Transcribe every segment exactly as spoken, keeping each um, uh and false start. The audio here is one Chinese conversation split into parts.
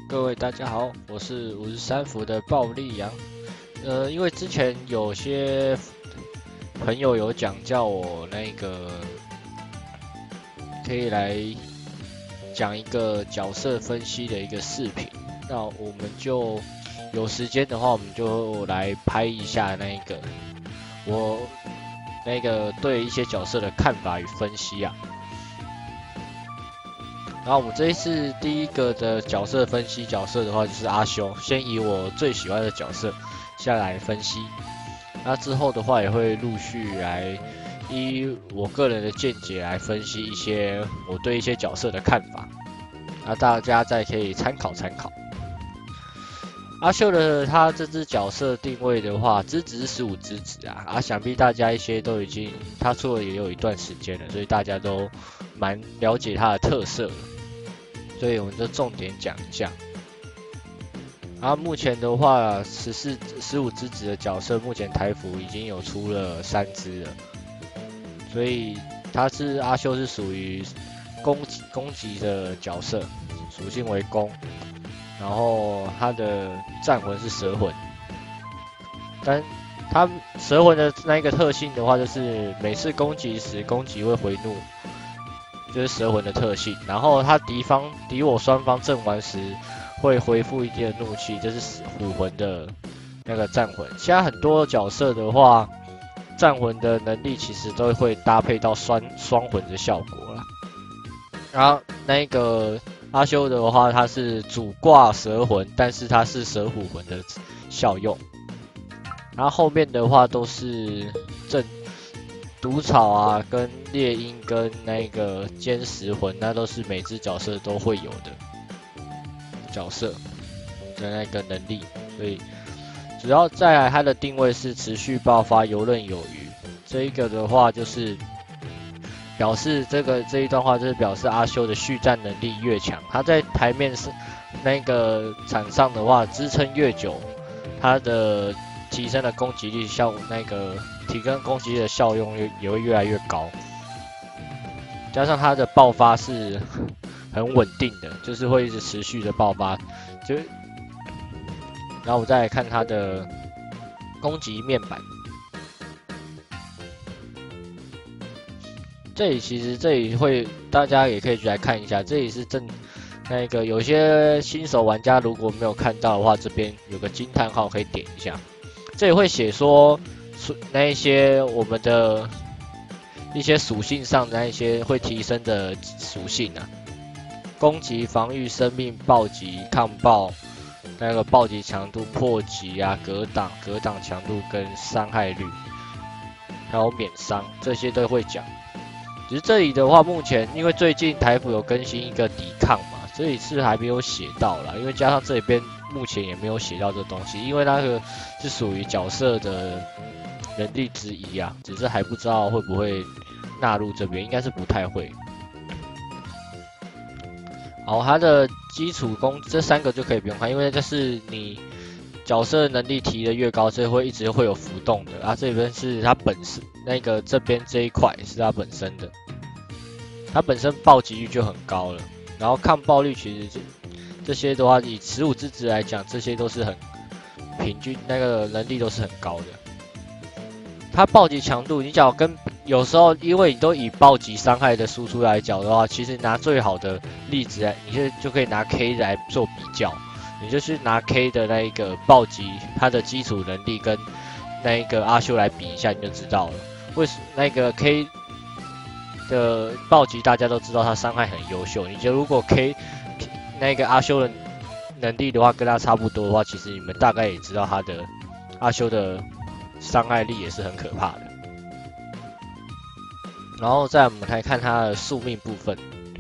各位大家好，我是五十三伏的暴力羊。呃，因为之前有些朋友有讲叫我那个可以来讲一个角色分析的一个视频，那我们就有时间的话，我们就来拍一下那个我那个对一些角色的看法与分析啊。然后我们这一次第一个的角色分析角色的话，就是阿修，先以我最喜欢的角色下来分析。那之后的话，也会陆续来依我个人的见解来分析一些我对一些角色的看法，那大家再可以参考参考。阿修的他这只角色定位的话，资质是十五资质啊，啊，想必大家一些都已经他出了也有一段时间了，所以大家都蛮了解他的特色了。所以我们就重点讲一下。啊，目前的话，十四、十五资质的角色，目前台服已经有出了三只了，所以他是阿修是属于攻击攻击的角色，属性为攻，然后他的战魂是蛇魂，但他蛇魂的那一个特性的话，就是每次攻击时攻击会回怒。就是蛇魂的特性，然后他敌方敌我双方阵完时会恢复一定的怒气，这是虎魂的那个战魂。现在很多角色的话，战魂的能力其实都会搭配到双双魂的效果啦。然后那个阿修的话，他是主挂蛇魂，但是他是蛇虎魂的效用。然后后面的话都是正。毒草啊，跟猎鹰跟那个歼十魂，那都是每只角色都会有的角色的那个能力，所以主要再来它的定位是持续爆发，游刃有余。这一个的话就是表示这个这一段话就是表示阿修的续战能力越强，他在台面是那个场上的话支撑越久，他的提升的攻击力效那个。提升攻击力的效用也会越来越高，加上它的爆发是很稳定的，就是会一直持续的爆发。就，然后我再来看它的攻击面板，这里其实这里会大家也可以来看一下，这里是正那个有些新手玩家如果没有看到的话，这边有个惊叹号可以点一下，这里会写说。那一些我们的一些属性上的那一些会提升的属性啊，攻击、防御、生命、暴击、抗爆，那个暴击强度、破击啊、格挡、格挡强度跟伤害率，还有免伤，这些都会讲。只是这里的话，目前因为最近台服有更新一个抵抗嘛，这里是还没有写到啦，因为加上这里边目前也没有写到这东西，因为那个是属于角色的。能力之一啊，只是还不知道会不会纳入这边，应该是不太会。好，它的基础攻这三个就可以不用看，因为这是你角色能力提的越高，这会一直会有浮动的啊。这边是它本身那个这边这一块是它本身的，它本身暴击率就很高了，然后抗爆率其实这些的话，以十五资质来讲，这些都是很平均，那个能力都是很高的。它暴击强度，你讲跟有时候，因为你都以暴击伤害的输出来讲的话，其实拿最好的例子来，你就就可以拿 K 来做比较，你就去拿 K 的那一个暴击，它的基础能力跟那一个阿修来比一下，你就知道了。为什那个 K 的暴击大家都知道它伤害很优秀，你就如果 K 那个阿修的能力的话跟它差不多的话，其实你们大概也知道它的阿修的。伤害力也是很可怕的，然后再我们来看他的宿命部分，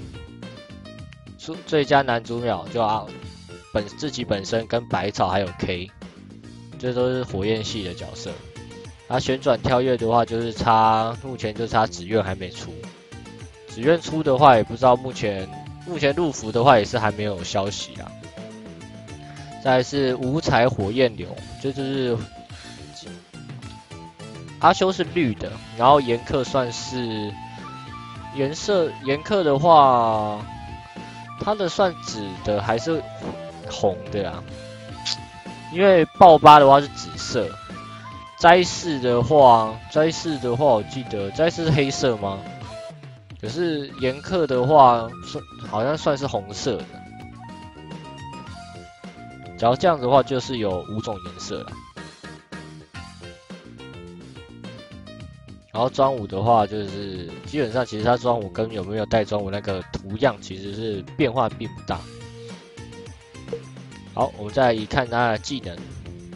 最佳男主角就啊本自己本身跟百草还有 K， 这都是火焰系的角色。他旋转跳跃的话，就是差目前就差紫苑还没出，紫苑出的话也不知道目前目前入服的话也是还没有消息啦。再来是五彩火焰流，这就是。阿修是绿的，然后炎克算是颜色，炎克的话，它的算紫的还是红的啊，因为爆八的话是紫色，斋士的话，斋士的话我记得斋士是黑色吗？可是严克的话，算好像算是红色的。假如这样子的话，就是有五种颜色啦。然后专武的话，就是基本上其实它专武跟有没有带专武那个图样其实是变化并不大。好，我们再来一看它的技能，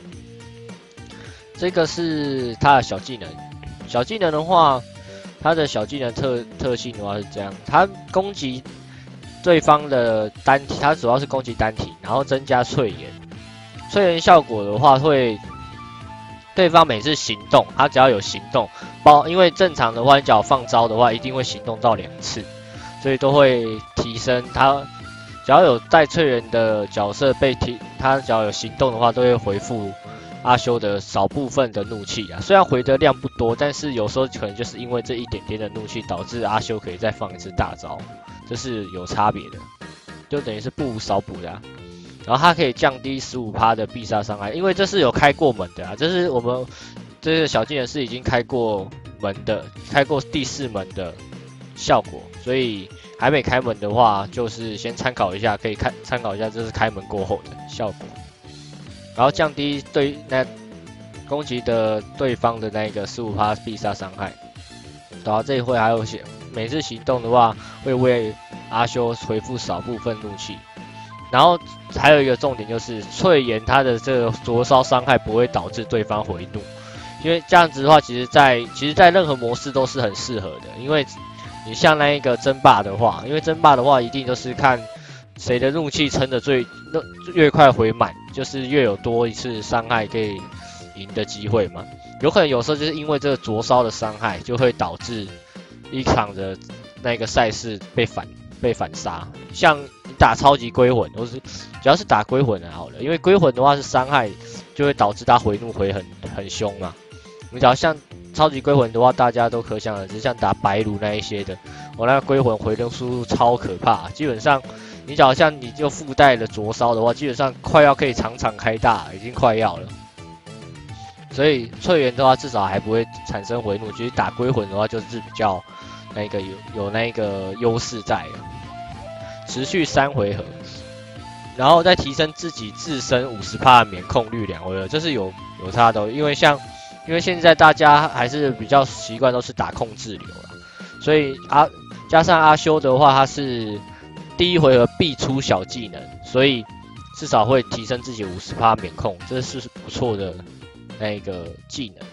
这个是它的小技能。小技能的话，它的小技能特特性的话是这样，它攻击对方的单体，它主要是攻击单体，然后增加淬炎。淬炎效果的话会。对方每次行动，他只要有行动，包因为正常的话，你只要放招的话，一定会行动到两次，所以都会提升他。只要有带淬炎的角色被提，他只要有行动的话，都会回复阿修的少部分的怒气啊。虽然回的量不多，但是有时候可能就是因为这一点点的怒气，导致阿修可以再放一次大招，这是有差别的，就等于是不无少补的啊。然后它可以降低 百分之十五 的必杀伤害，因为这是有开过门的啊，这是我们这个小技能是已经开过门的，开过第四门的效果，所以还没开门的话，就是先参考一下，可以看参考一下这是开门过后的效果。然后降低对那攻击的对方的那个 百分之十五 必杀伤害。然后这一回还有些每次行动的话，会为阿修回复少部分怒气。然后还有一个重点就是淬炎它的这个灼烧伤害不会导致对方回怒，因为这样子的话，其实在其实在任何模式都是很适合的。因为你像那一个争霸的话，因为争霸的话一定都是看谁的怒气撑得最越快回满，就是越有多一次伤害可以赢的机会嘛。有可能有时候就是因为这个灼烧的伤害，就会导致一场的那个赛事被反被反杀，像。打超级归魂，或是只要是打归魂的好了，因为归魂的话是伤害，就会导致他回怒回很很凶嘛。你只要像超级归魂的话，大家都可想而知，像打白炉那一些的，我那个归魂回怒速度超可怕，基本上你只要像你就附带了灼烧的话，基本上快要可以场场开大，已经快要了。所以淬炎的话，至少还不会产生回怒，其实打归魂的话就是比较那个有有那个优势在了。持续三回合，然后再提升自己自身 百分之五十 的免控率两回合，这是有有差的、哦。因为像因为现在大家还是比较习惯都是打控制流啦，所以阿加上阿修的话，他是第一回合必出小技能，所以至少会提升自己 百分之五十 免控，这是不错的那个技能。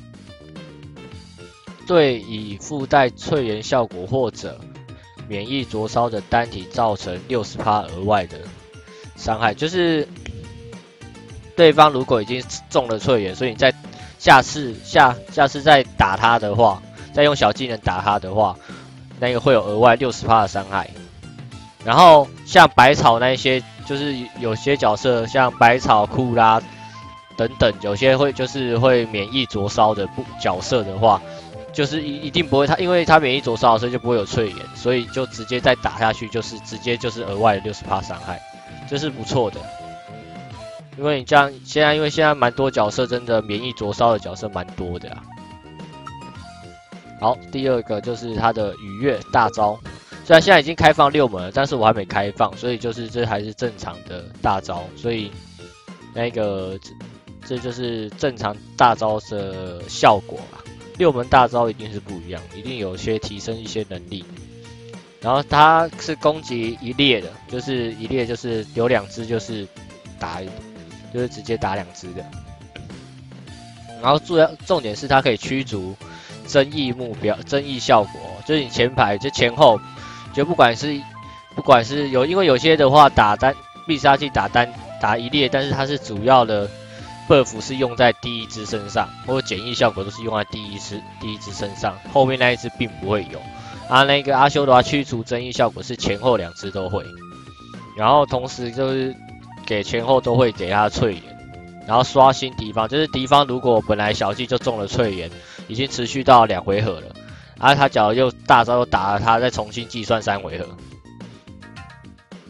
对以附带淬炎效果或者免疫灼烧的单体造成 百分之六十 额外的伤害，就是对方如果已经中了淬炎，所以你在下次下下次再打他的话，再用小技能打他的话，那个会有额外 百分之六十 的伤害。然后像百草那一些，就是有些角色像百草、库拉等等，有些会就是会免疫灼烧的角色的话。就是一一定不会，他因为他免疫灼烧，所以就不会有淬炎，所以就直接再打下去，就是直接就是额外的 百分之六十 伤害，这是不错的。因为你这样现在，因为现在蛮多角色真的免疫灼烧的角色蛮多的啊。好，第二个就是他的羽月大招，虽然现在已经开放六门了，但是我还没开放，所以就是这还是正常的大招，所以那个这就是正常大招的效果啊。六门大招一定是不一样，一定有些提升一些能力。然后它是攻击一列的，就是一列就是有两只就是打，就是直接打两只的。然后主要重点是它可以驱逐争议目标、争议效果，就是你前排就前后，就不管是不管是有，因为有些的话打单必杀技打单打一列，但是它是主要的。buff 是用在第一只身上，或者减益效果都是用在第一只第一只身上，后面那一只并不会有。啊，那个阿修的话，驱除争议效果是前后两只都会，然后同时就是给前后都会给他淬炎，然后刷新敌方，就是敌方如果本来小技就中了淬炎，已经持续到两回合了，啊，他假如又大招又打了他，再重新计算三回合。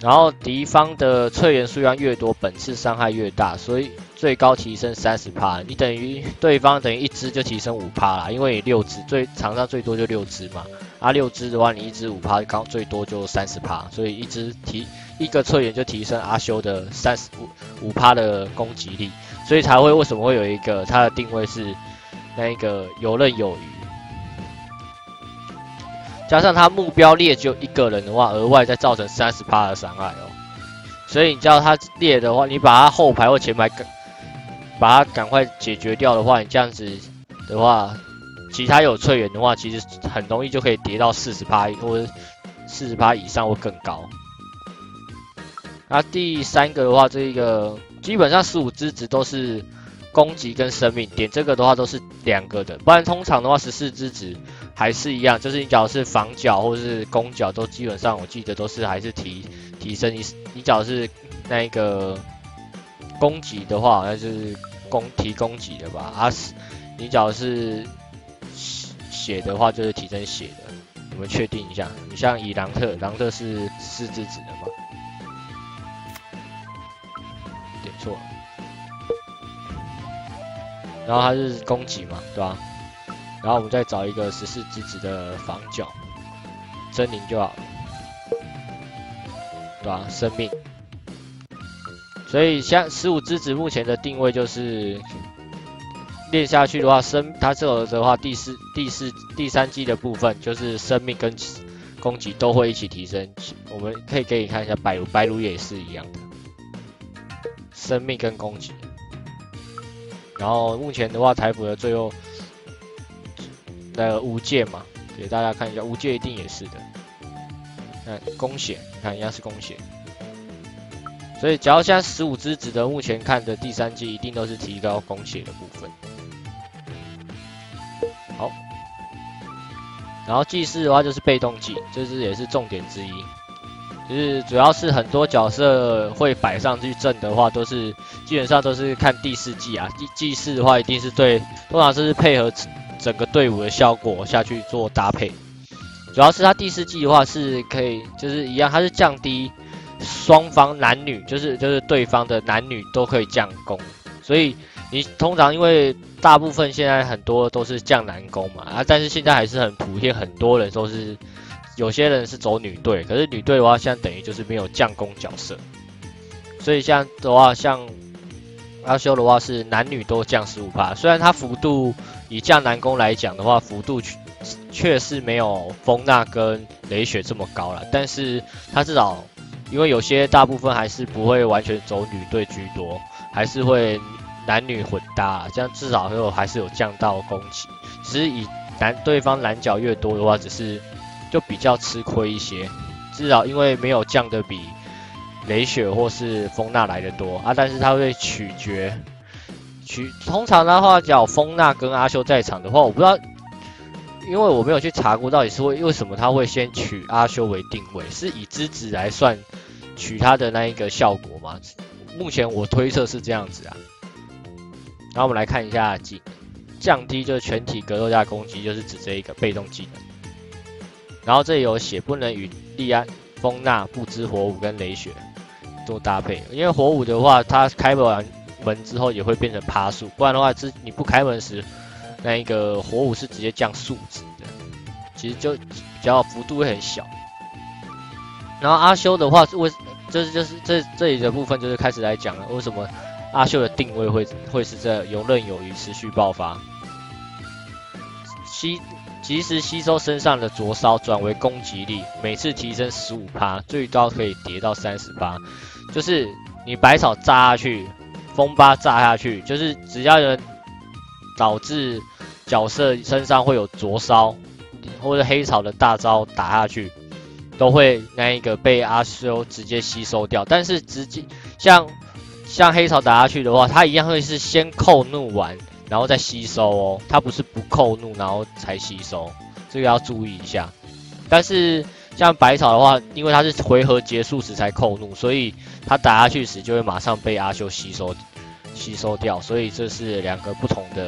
然后敌方的淬元数量越多，本次伤害越大，所以最高提升 百分之三十， 你等于对方等于一只就提升 百分之五 啦，因为你六只最场上最多就六只嘛，啊六只的话你一只 百分之五， 刚最多就 百分之三十， 所以一只提一个淬元就提升阿修的 百分之三十五 的攻击力，所以才会为什么会有一个它的定位是那一个游刃有余。加上他目标猎只有一个人的话，额外再造成 百分之三十 的伤害哦。所以你叫他猎的话，你把他后排或前排把他赶快解决掉的话，你这样子的话，其他有淬元的话，其实很容易就可以跌到 百分之四十 或者 百分之四十 以上或更高。那第三个的话，这一个基本上十五只值都是攻击跟生命，点这个的话都是两个的，不然通常的话十四只值还是一样，就是你只要是防角或是攻角都基本上我记得都是还是提提升，你你只要是那一个攻击的话，好像是攻提攻击的吧，啊你只要是血的话就是提升血的，我们确定一下，你像以狼特，狼特是四只值的嘛？点错了。然后它是攻击嘛，对吧？然后我们再找一个十四只值的防角，狰狞就好了，对吧？生命。所以像十五只值目前的定位就是练下去的话，生它这个的话，第四、第四、第三季的部分就是生命跟攻击都会一起提升。我们可以给你看一下白茹，白茹也是一样的，生命跟攻击。然后目前的话，台服的最后的无界嘛，给大家看一下，无界一定也是的。看弓血，看一样是弓血。所以只要现在十五只值得目前看的第三季，一定都是提高弓血的部分。好，然后祭祀的话就是被动技，这是也是重点之一。就是主要是很多角色会摆上去阵的话，都是基本上都是看第四季啊。祭祭祀的话，一定是对，通常是配合整个队伍的效果下去做搭配。主要是它第四季的话是可以，就是一样，它是降低双方男女，就是就是对方的男女都可以降攻，所以你通常因为大部分现在很多都是降男攻嘛啊，但是现在还是很普遍，很多人都是。有些人是走女队，可是女队的话，现在等于就是没有降攻角色，所以像的话，像阿修的话是男女都降 百分之十五， 虽然它幅度以降男攻来讲的话，幅度确实没有风娜跟雷雪这么高了，但是它至少因为有些大部分还是不会完全走女队居多，还是会男女混搭，这样至少有还是有降到攻击，只是以男对方男角越多的话，只是。就比较吃亏一些，至少因为没有降的比雷雪或是风娜来的多啊，但是它会取决取通常的话，讲风娜跟阿修在场的话，我不知道，因为我没有去查过到底是为为什么他会先取阿修为定位，是以资质来算取他的那一个效果吗？目前我推测是这样子啊。然后我们来看一下技降低就是全体格斗家攻击，就是指这一个被动技能。然后这里有写不能与利安、风娜、不知火舞跟雷雪做搭配，因为火舞的话，它开完门之后也会变成趴数，不然的话，是你不开门时，那一个火舞是直接降数值的，其实就比较幅度会很小。然后阿修的话是为，这就是这这里的部分就是开始来讲了，为什么阿修的定位会会是这游刃有余、持续爆发，吸。及时吸收身上的灼烧，转为攻击力，每次提升 百分之十五， 最高可以叠到 百分之三十。就是你百草炸下去，风八炸下去，就是只要有人导致角色身上会有灼烧，或者黑草的大招打下去，都会那一个被阿修直接吸收掉。但是直接像像黑草打下去的话，它一样会是先扣怒完。然后再吸收哦，它不是不扣怒然后才吸收，这个要注意一下。但是像百草的话，因为它是回合结束时才扣怒，所以它打下去时就会马上被阿修吸收吸收掉，所以这是两个不同的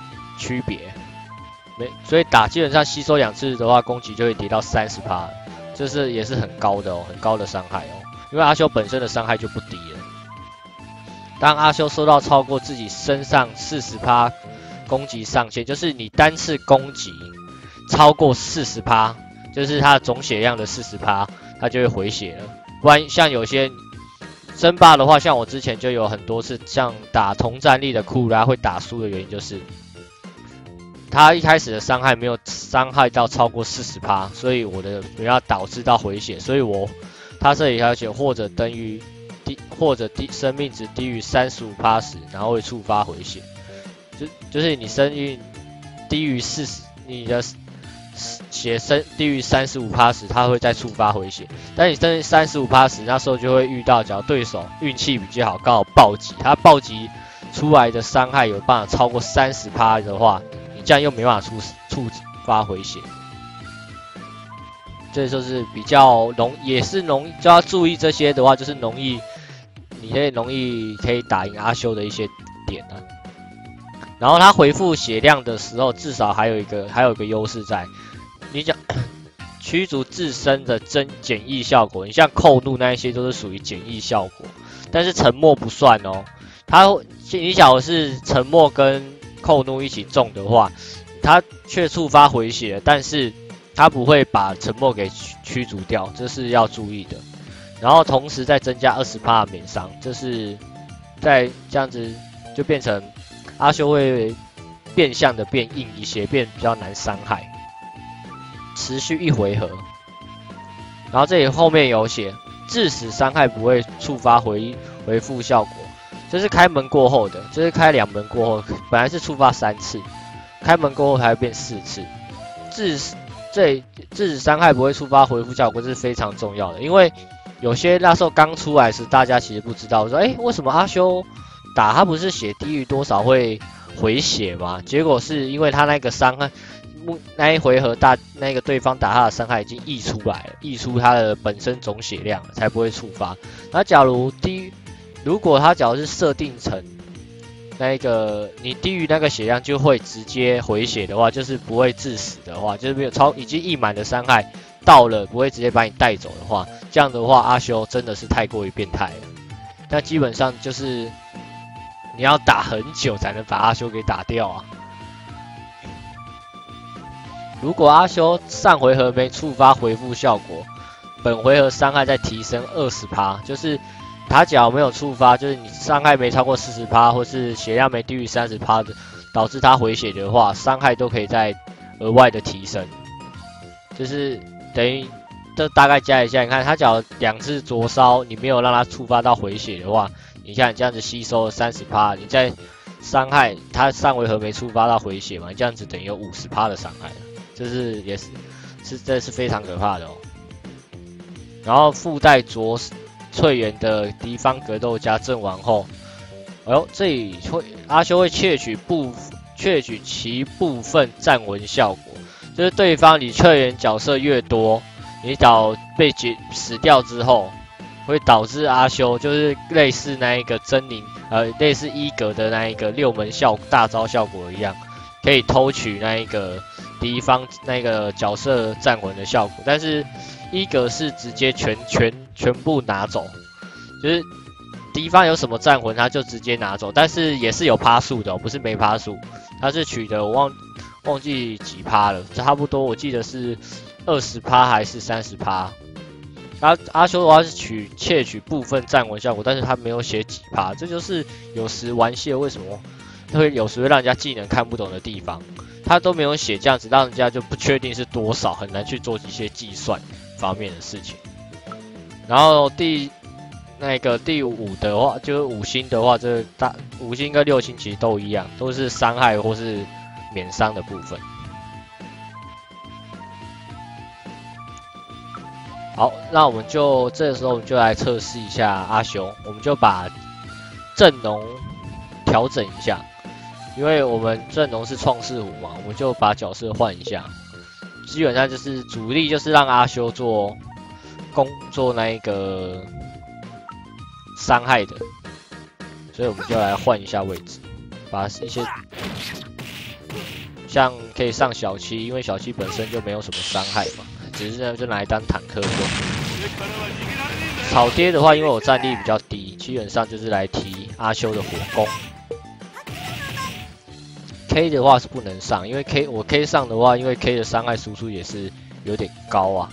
区别。没，所以打基本上吸收两次的话，攻击就会跌到 百分之三十， 这是也是很高的哦，很高的伤害哦。因为阿修本身的伤害就不低了。当阿修受到超过自己身上 百分之四十 攻击上限，就是你单次攻击超过 百分之四十， 就是它的总血量的 百分之四十， 它就会回血了。不然像有些争霸的话，像我之前就有很多次像打同战力的库拉会打输的原因，就是他一开始的伤害没有伤害到超过 百分之四十， 所以我的不要导致到回血，所以我他这里要写或者等于低或者低生命值低于 百分之三十五 时，然后会触发回血，就就是你生命低于四十，你的血生低于 百分之三十五 时，它会再触发回血。但你升 百分之三十五 时，那时候就会遇到，假如对手运气比较好，刚好暴击，他暴击出来的伤害有办法超过 百分之三十 的话，你这样又没办法触触发回血。这就是比较容，也是容就要注意这些的话，就是容易，你可以容易可以打赢阿修的一些点啊。然后他回复血量的时候，至少还有一个还有一个优势在，你讲驱逐自身的增减益效果，你像扣怒那一些都是属于减益效果，但是沉默不算哦。他你假如是沉默跟扣怒一起中的话，他却触发回血，但是他不会把沉默给驱逐掉，这是要注意的。然后同时再增加 百分之二十 的免伤，这是在这样子就变成阿修会变相的变硬一些，变比较难伤害。持续一回合，然后这里后面有写致死伤害不会触发回回复效果，这是开门过后的，这是开两门过后，本来是触发三次，开门过后才会变四次。致死这致死伤害不会触发回复效果，这是非常重要的，因为有些那时候刚出来时，大家其实不知道，说哎、欸、为什么阿修打他不是血低于多少会回血吗？结果是因为他那个伤害。那一回合大那个对方打他的伤害已经溢出来了，溢出他的本身总血量了，才不会触发。那假如低，如果他假如是设定成那个你低于那个血量就会直接回血的话，就是不会致死的话，就是没有超已经溢满的伤害到了不会直接把你带走的话，这样的话阿修真的是太过于变态了。那基本上就是你要打很久才能把阿修给打掉啊。如果阿修上回合没触发回复效果，本回合伤害再提升 百分之二十， 就是他只要没有触发，就是你伤害没超过 百分之四十 或是血量没低于 百分之三十 的，导致他回血的话，伤害都可以再额外的提升。就是等于这大概加一下，你看他只要两次灼烧，你没有让他触发到回血的话，你看你这样子吸收了 百分之三十， 你在伤害他上回合没触发到回血嘛，你这样子等于有 百分之五十 的伤害了。这是也是是这是非常可怕的哦。然后附带着淬源的敌方格斗家阵亡后，哎呦，这里会阿修会窃取部窃取其部分战文效果，就是对方你淬源角色越多，你导被劫死掉之后，会导致阿修就是类似那一个真灵呃类似一格的那一个六门效大招效果一样，可以偷取那一个。敌方那个角色战魂的效果，但是一格是直接全全全部拿走，就是敌方有什么战魂他就直接拿走，但是也是有趴数的、哦，不是没趴数，他是取得我忘忘记几趴了，差不多我记得是二十趴还是三十趴。阿阿修的话是取窃取部分战魂效果，但是他没有写几趴，这就是有时玩蟹为什么会有时会让人家技能看不懂的地方。他都没有写这样子，让人家就不确定是多少，很难去做一些计算方面的事情。然后第那个第五的话，就是五星的话，这大五星跟六星其实都一样，都是伤害或是免伤的部分。好，那我们就这个时候我们就来测试一下阿修，我们就把阵容调整一下。因为我们阵容是创世虎嘛，我们就把角色换一下，基本上就是主力就是让阿修做攻做那一个伤害的，所以我们就来换一下位置，把一些像可以上小七，因为小七本身就没有什么伤害嘛， 只是呢就拿来当坦克用。草爹的话，因为我战力比较低，基本上就是来提阿修的火攻。K 的话是不能上，因为 K 我 K 上的话，因为 K 的伤害输出也是有点高啊。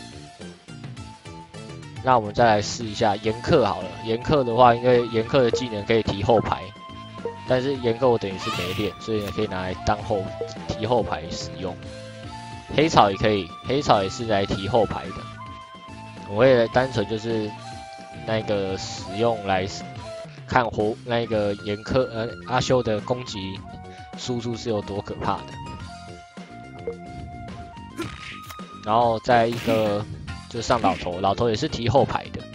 那我们再来试一下炎克好了。炎克的话，因为炎克的技能可以提后排，但是炎克我等于是没练，所以呢可以拿来当后提后排使用。黑草也可以，黑草也是来提后排的。我会单纯就是那个使用来看火那个炎克呃阿修的攻击输出是有多可怕的。然后再一个就上老头，老头也是提后排的。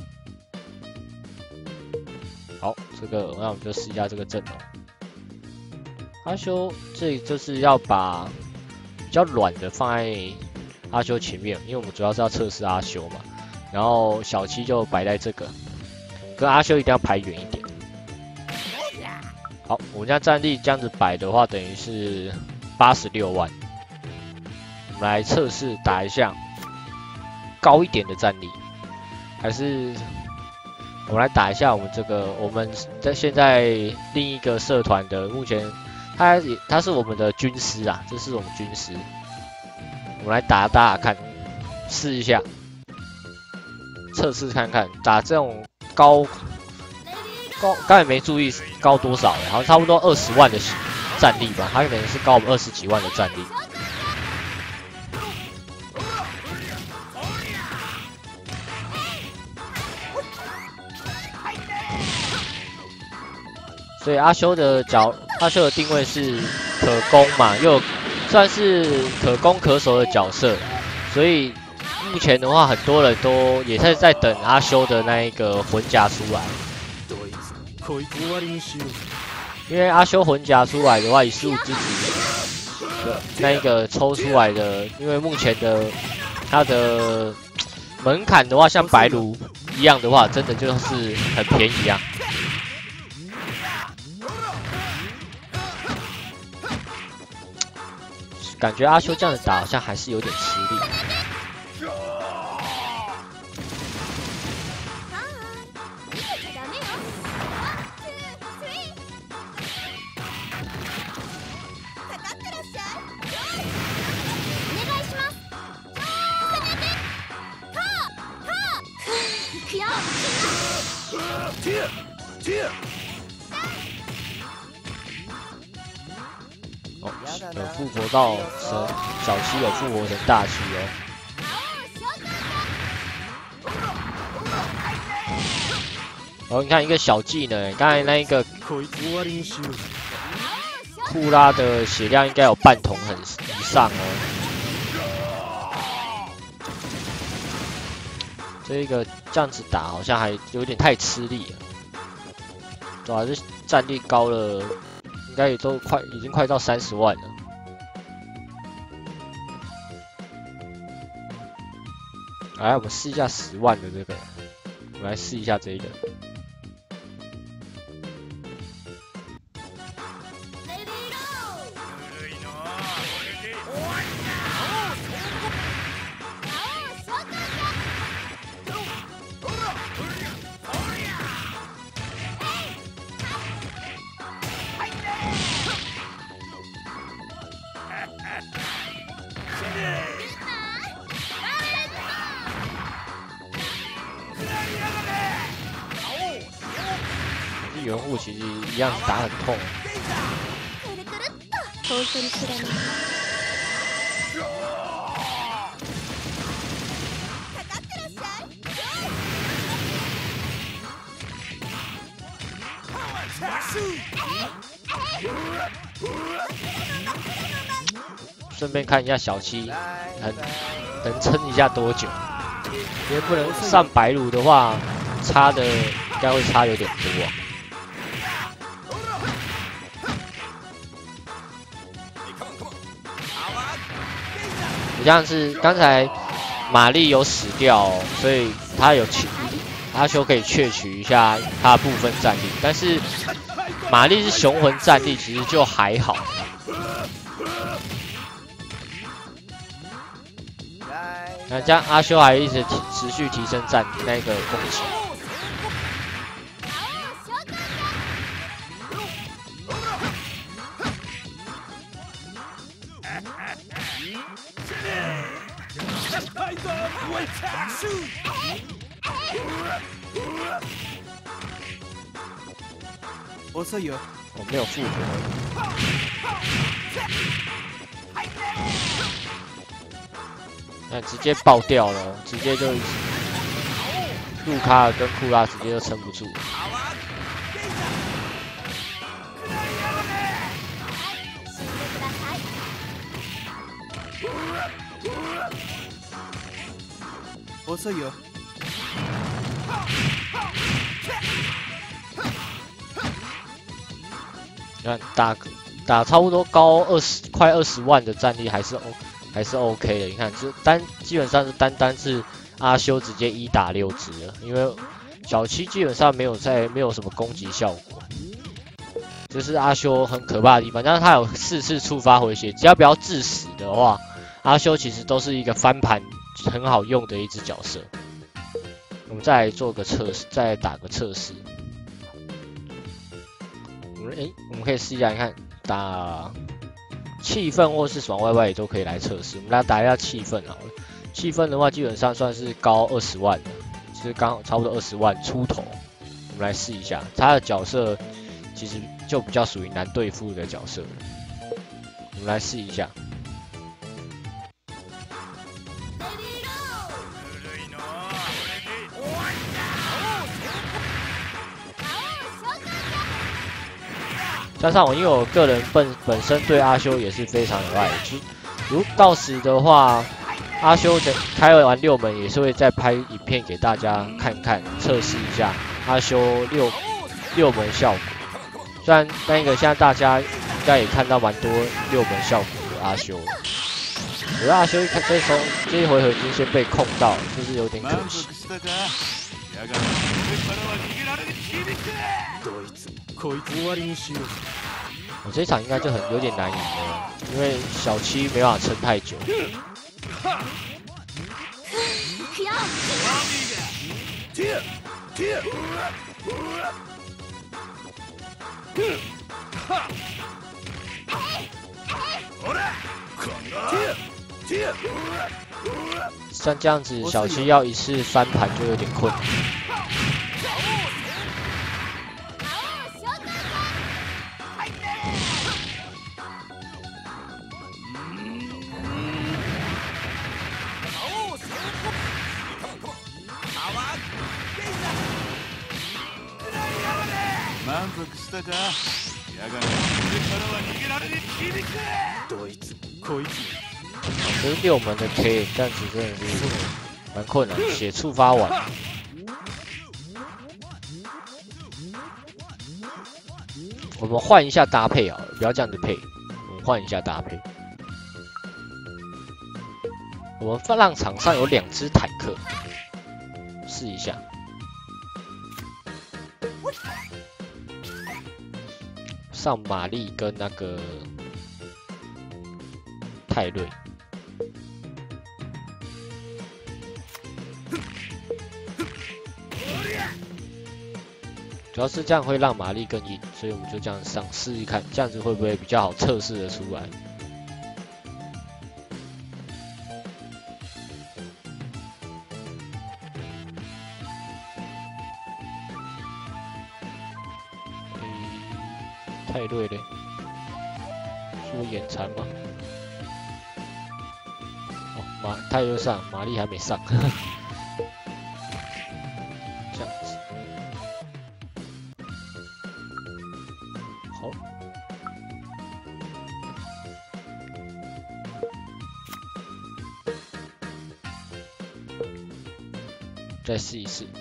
好，这个那我们就试一下这个阵容。阿修这就是要把比较软的放在阿修前面，因为我们主要是要测试阿修嘛。然后小七就摆在这个，跟阿修一定要排远一点。好，我们家战力这样子摆的话，等于是八十六万。我们来测试打一下高一点的战力，还是我们来打一下我们这个我们在现在另一个社团的，目前他也他是我们的军师啊，这是我们军师。我们来打打打看，试一下。测试看看，打这种高高，刚才没注意高多少，好像差不多二十万的战力吧，他可能是高我们二十几万的战力。所以阿修的角，阿修的定位是可攻嘛，又算是可攻可守的角色，所以。目前的话，很多人都也是在等阿修的那一个魂甲出来，因为阿修魂甲出来的话，以十五之子的那一个抽出来的，因为目前的它的门槛的话，像白炉一样的话，真的就是很便宜啊。感觉阿修这样子打好像还是有点吃力。哦，有复活到神小七有复活成大七哦。哦，你看一个小技能，刚才那一个库拉的血量应该有半桶很以上哦。这一个这样子打好像还有点太吃力了，对啊，这战力高了，应该也都快已经快到三十万了。来，我们试一下十万的这个，我们来试一下这个。援护其实一样打很痛。顺便看一下小七能能撑一下多久，因为不能上白炉的话，差的应该会差有点多啊。不像是刚才玛丽有死掉、哦，所以他有去阿修可以萃取一下他的部分战力，但是玛丽是雄魂战力，其实就还好。 那这样阿修还一直提持续提升战那个攻击。 遅いよ。 我没有复活。那直接爆掉了，直接就路卡尔跟库拉直接就撑不住了。 遅いよ。 你看打打差不多高二十快二十万的战力还是 O 还是 OK 的。你看这单基本上是单单是阿修直接一打六只了，因为小七基本上没有在没有什么攻击效果，这是阿修很可怕的地方。但是他有四次触发回血，只要不要致死的话，阿修其实都是一个翻盘很好用的一只角色。我们再来做个测试，再来打个测试。我们诶，我们可以试一下，你看打气氛或是爽歪歪也都可以来测试。我们来打一下气氛好了。气氛的话，基本上算是高二十万的，就是刚好差不多二十万出头。我们来试一下，他的角色其实就比较属于难对付的角色了。我们来试一下。加上我，因为我个人本本身对阿修也是非常有爱，就如到时的话，阿修的开完六门也是会再拍影片给大家看看，测试一下阿修六六门效果。虽然那个现在大家应该也看到蛮多六门效果的阿修，可是阿修一看这时候这一回合已经先被控到，就是有点可惜。我这一场应该就很有点难赢了，因为小七没办法撑太久。像这样子，小七要一次翻盘就有点困难。 満足したか？やがて俺からは逃げられねえ響く！どいつこいつ。 所以六门的 K 这样子真的是蛮困难，血触发完。我们换一下搭配啊，不要这样子配，我们换一下搭配。我们放浪场上有两只坦克，试一下。上玛丽跟那个泰瑞，主要是这样会让玛丽更硬，所以我们就这样上试一看，这样子会不会比较好测试的出来？泰瑞嘞，说眼馋吗？哦，马泰瑞上，玛丽还没上。这样子，好。再试一试。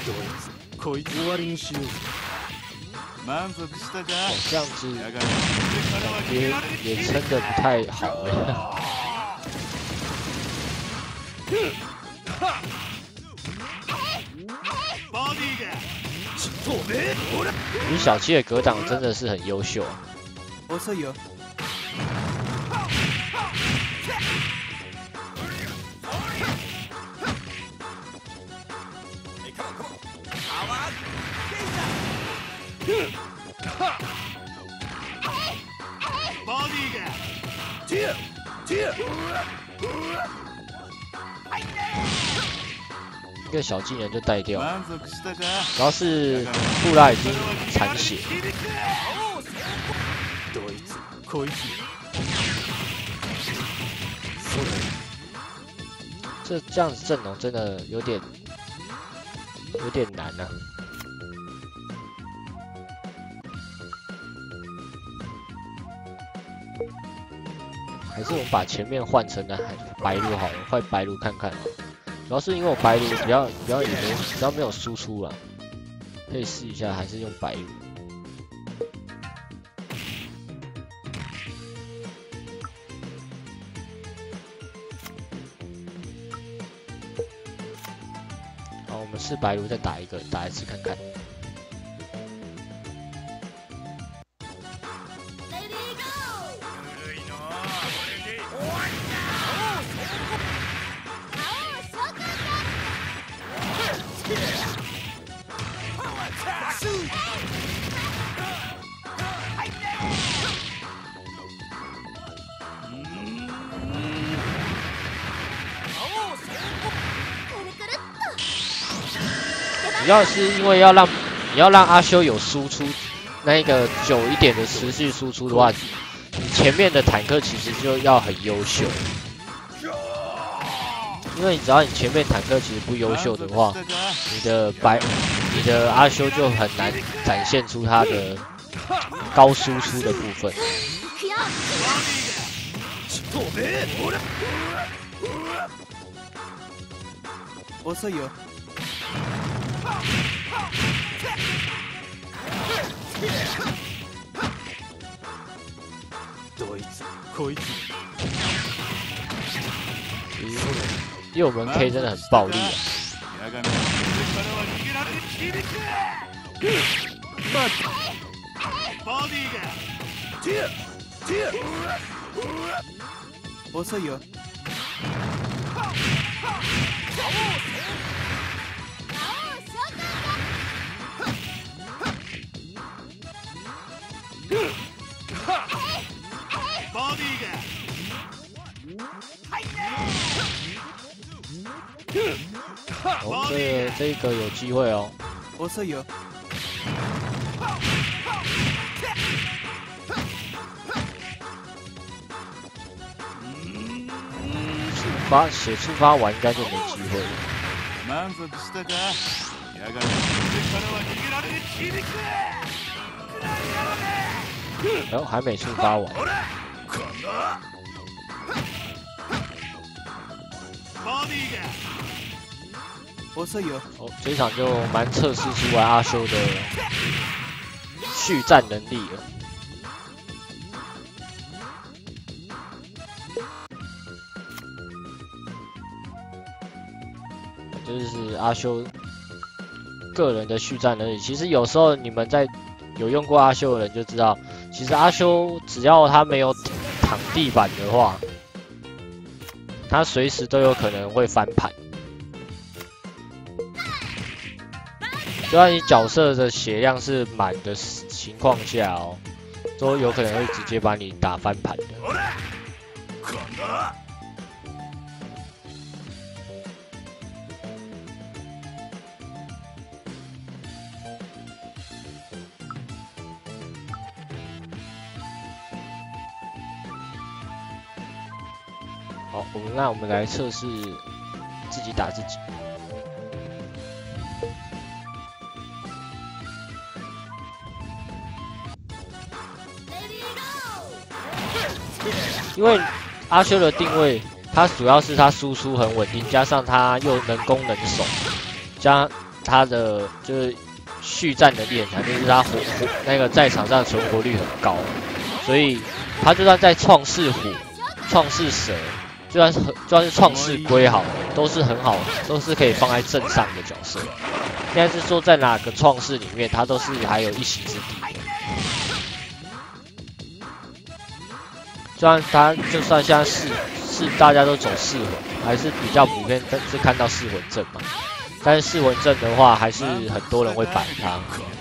こいつ終わりにしよう。満足したか？ 哦，这样子感觉也撑得不太好了。你小七的格挡真的是很优秀啊。 遅いよ。 一个小技能就带掉了，主要是布拉已经残血。这这样子阵容真的有点有点难啊。还是我们把前面换成了白鹿好了，换白鹿看看啊。主要是因为我白鹿比较比较也没比较没有输出啦，可以试一下，还是用白鹿。好，我们试白鹿再打一个，打一次看看。主要是因为要让你要让阿修有输出，那一个久一点的持续输出的话，你前面的坦克其实就要很优秀。因为只要你前面坦克其实不优秀的话，你的白你的阿修就很难展现出他的高输出的部分。 遅いよ。どいつこいつ。 右门 K 真的很暴力啊！ 遅いよ。 哦，这个这个有机会哦。 遅いよ。 触发血触发完应该就没机会了。 満足したか？やがて上からは逃げられる響く。 然后还没触发完。 遅いよ。 哦，这一场就蛮测试出来阿修的续战能力了。就是阿修个人的续战能力，其实有时候你们在有用过阿修的人就知道，其实阿修只要他没有躺地板的话，他随时都有可能会翻盘。就算你角色的血量是满的情况下哦，都有可能会直接把你打翻盘的。好，我们那我们来测试自己打自己。因为阿修的定位，它主要是它输出很稳定，加上它又能攻能守，加他的就是续战能力很强，就是他活活那个在场上的存活率很高，所以他就算在创世虎、创世蛇，就算是就算是创世龟好了，都是很好，都是可以放在正上的角色。应该是说在哪个创世里面，他都是还有一席之地的。就算他就算现在是是大家都走噬魂，还是比较普遍是看到噬魂阵嘛。但是噬魂阵的话，还是很多人会摆他。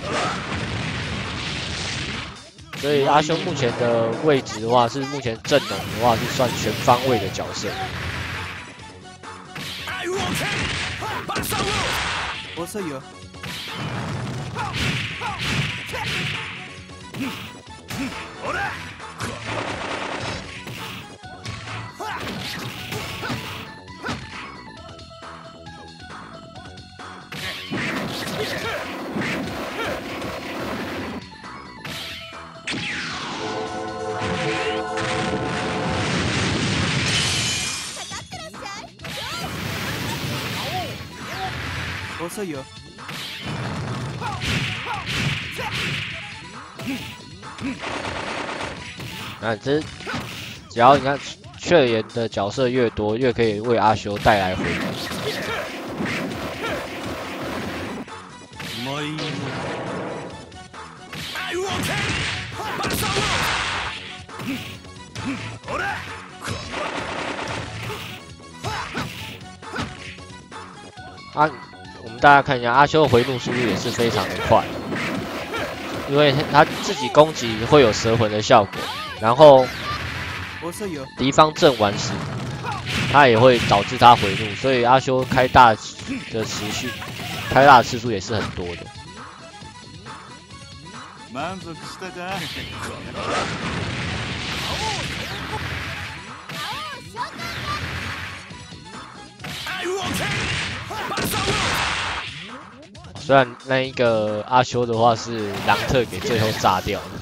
所以阿修目前的位置的话，是目前阵容的话是算全方位的角色。 遅いよ。ほら。遅いよ。 那这只要你看雀炎的角色越多，越可以为阿修带来回响。啊，我们大家看一下阿修的回怒速度也是非常的快，因为他自己攻击会有蛇魂的效果，然后敌方阵完时，他也会导致他回怒，所以阿修开大的持续开大的次数也是很多的。 満足したか？ 虽然那一个阿修的话是朗特给最后炸掉了。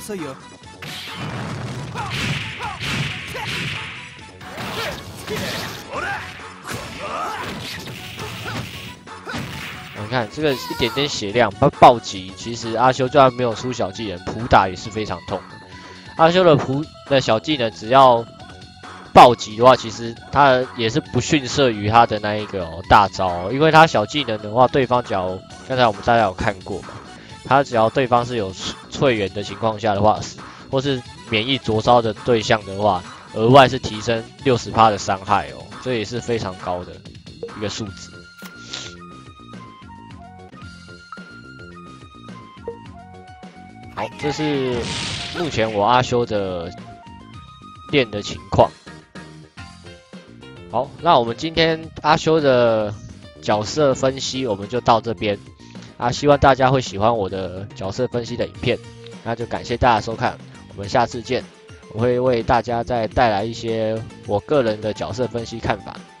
你看这个一点点血量，它暴击，其实阿修就算没有出小技能，普打也是非常痛的。阿修的普的小技能只要暴击的话，其实他也是不逊色于他的那一个、哦、大招、哦，因为他小技能的话，对方只要刚才我们大家有看过嘛，他只要对方是有淬源的情况下的话，或是免疫灼烧的对象的话，额外是提升 百分之六十 的伤害哦，这也是非常高的一个数值。好，这是目前我阿修的练的情况。好，那我们今天阿修的角色分析我们就到这边啊，希望大家会喜欢我的角色分析的影片，那就感谢大家收看，我们下次见。我会为大家再带来一些我个人的角色分析看法。